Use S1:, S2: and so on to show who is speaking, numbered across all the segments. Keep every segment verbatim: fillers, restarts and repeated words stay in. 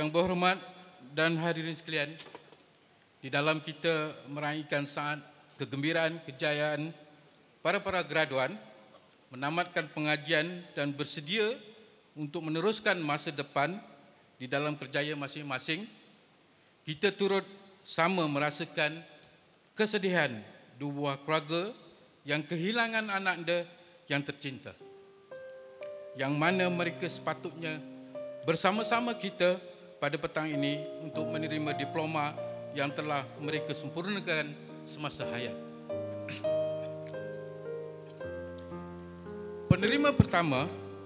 S1: Yang berhormat dan hadirin sekalian, di dalam kita meraihkan saat kegembiraan kejayaan para-para graduan menamatkan pengajian dan bersedia untuk meneruskan masa depan di dalam kerjaya masing-masing, kita turut sama merasakan kesedihan dua buah keluarga yang kehilangan anak anda yang tercinta, yang mana mereka sepatutnya bersama-sama kita pada petang ini untuk menerima diploma yang telah mereka sempurnakan semasa hayat. Penerima pertama,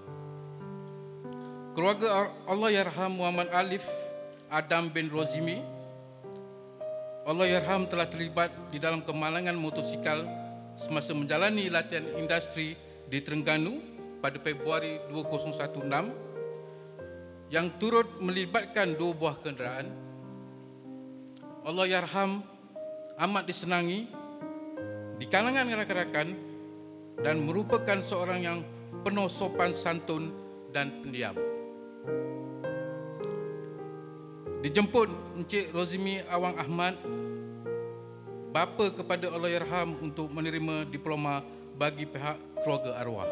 S1: keluarga Allahyarham Muhammad Alif Adam bin Rozimi. Allahyarham telah terlibat di dalam kemalangan motosikal semasa menjalani latihan industri di Terengganu pada Februari dua ribu enam belas, yang turut melibatkan dua buah kenderaan. Allahyarham amat disenangi di kalangan rakan-rakan dan merupakan seorang yang penuh sopan santun dan pendiam. Dijemput Encik Rozimi Awang Ahmad, bapa kepada Allahyarham, untuk menerima diploma bagi pihak keluarga arwah.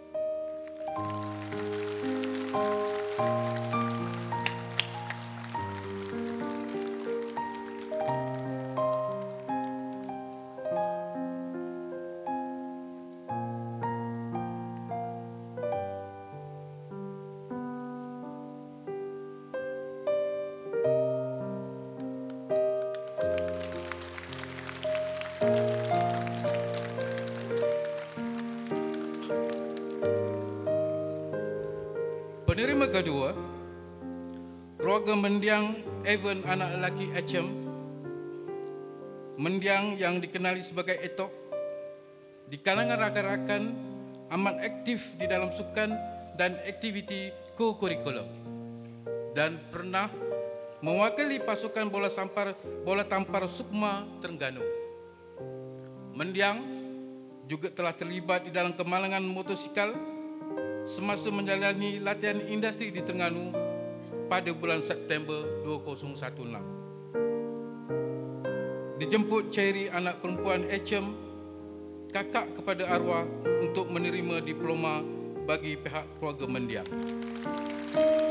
S1: Penerima kedua, keluarga mendiang Evan anak lelaki H M. Mendiang yang dikenali sebagai Etok, di kalangan rakan-rakan amat aktif di dalam sukan dan aktiviti co-curricular dan pernah mewakili pasukan bola sampar bola tampar Sukma Terengganu. Mendiang juga telah terlibat di dalam kemalangan motosikal semasa menjalani latihan industri di Terengganu pada bulan September dua ribu enam belas. Dijemput Cherry anak perempuan H M, kakak kepada arwah, untuk menerima diploma bagi pihak keluarga mendiang.